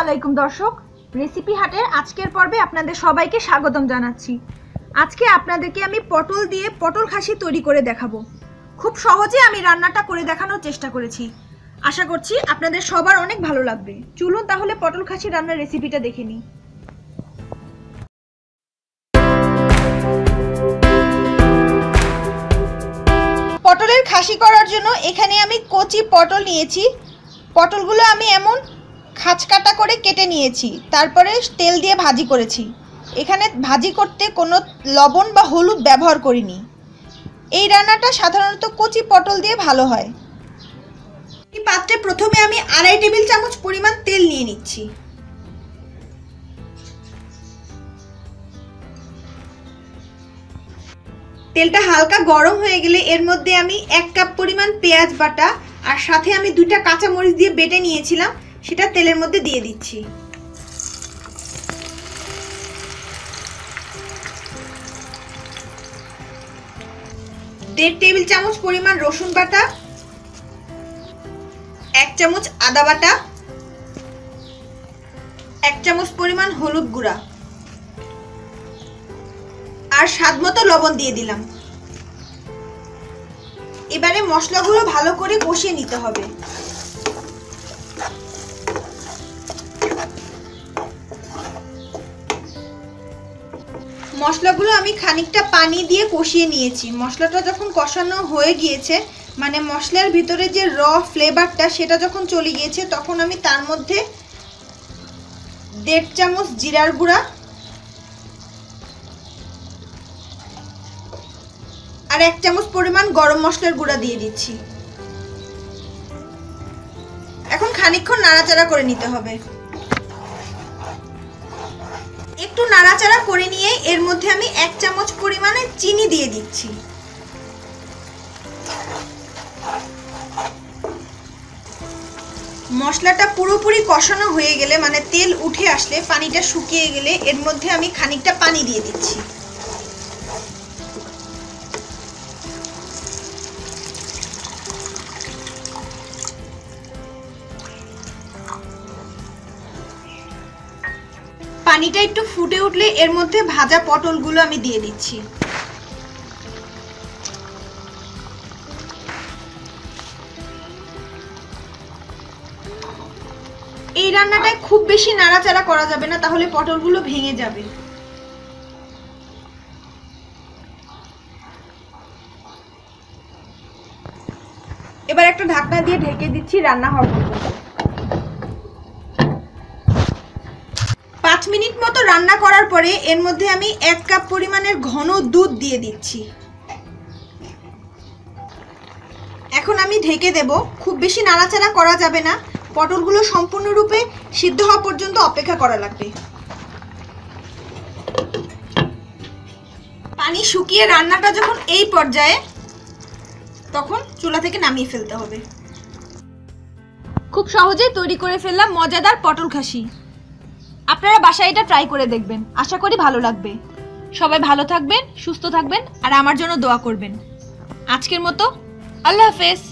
আলাইকুম দর্শক, রেসিপি হাটের আজকের পর্বে আপনাদের সবাইকে স্বাগতম জানাচ্ছি। আজকে আপনাদেরকে আমি পটল দিয়ে পটল খাসি তৈরি করে দেখাবো। খুব সহজে আমি রান্নাটা করে দেখানোর চেষ্টা করেছি। আশা করছি আপনাদের সবার অনেক ভালো লাগবে। চলুন তাহলে পটল খাসি রান্নার রেসিপিটা দেখে নিই। পটলের খাসি করার জন্য এখানে আমি কচি পটল নিয়েছি। পটলগুলো আমি এমন খাঁচ কাটা করে কেটে নিয়েছি, তারপরে তেল দিয়ে ভাজি করেছি। এখানে ভাজি করতে কোনো লবণ বা হলুদ ব্যবহার করিনি। এই রান্নাটা সাধারণত কচি পটল দিয়ে ভালো হয়। এই পাত্রে প্রথমে আমি 2.5 টেবিল চামচ পরিমাণ তেল নিয়ে নিচ্ছি। তেলটা হালকা গরম হয়ে গেলে এর মধ্যে আমি 1 কাপ পরিমাণ পেঁয়াজ বাটা আর সাথে আমি 2টা কাঁচামরিচ দিয়ে বেটে নিয়েছিলাম, সেটা তেলের মধ্যে দিয়ে দিচ্ছি। দেড় টেবিল চামচ পরিমাণ রসুন বাটা, 1 চামচ আদা বাটা, 1 চামচ পরিমাণ হলুদ গুঁড়া আর স্বাদমতো লবণ দিয়ে দিলাম। এবারে মশলাগুলো ভালো করে কষিয়ে নিতে হবে। মশলাগুলো আমি খানিকটা পানি দিয়ে কষিয়ে নিয়েছি। মশলাটা যখন কষানো হয়ে গিয়েছে, মানে মশলার ভিতরে যে র ফ্লেভারটা সেটা যখন চলে গিয়েছে, তখন আমি তার মধ্যে 1.5 চামচ জিরার গুঁড়া আর 1 চামচ পরিমাণ গরম মশলার গুঁড়া দিয়ে দিচ্ছি। এখন খানিকক্ষণ নাড়াচাড়া করে নিতে হবে। একটু নাড়াচাড়া করে নিয়ে এর মধ্যে আমি 1 চামচ পরিমাণে চিনি দিয়ে দিচ্ছি। মশলাটা পুরোপুরি কষানো হয়ে গেলে, মানে তেল উঠে আসলে, পানিটা শুকিয়ে গেলে এর মধ্যে আমি খানিকটা পানি দিয়ে দিচ্ছি। পানিটা একটু ফুটে উঠলে এর মধ্যে ভাজা পটলগুলো আমি দিয়ে দিচ্ছি। এই রান্নাটায় খুব বেশি নাড়াচাড়া করা যাবে না, তাহলে পটলগুলো ভেঙে যাবে। এবার একটা ঢাকনা দিয়ে ঢেকে দিচ্ছি রান্না হওয়া পর্যন্ত। 5 মিনিট মতো রান্না করার পরে এর মধ্যে আমি 1 কাপ পরিমাণের ঘন দুধ দিয়ে দিচ্ছি। এখন আমি ঢেকে দেব। খুব বেশি নাড়াচাড়া করা যাবে না, পটলগুলো সম্পূর্ণরূপে সিদ্ধ হওয়া পর্যন্ত অপেক্ষা করা লাগবে। পানি শুকিয়ে রান্নাটা যখন এই পর্যায়ে, তখন চুলা থেকে নামিয়ে ফেলতে হবে। খুব সহজেই তৈরি করে ফেললাম মজাদার পটল খাসি। আপনারা বাসায় এটা ট্রাই করে দেখবেন, আশা করি ভালো লাগবে। সবাই ভালো থাকবেন, সুস্থ থাকবেন আর আমার জন্য দোয়া করবেন। আজকের মতো আল্লাহ হাফেজ।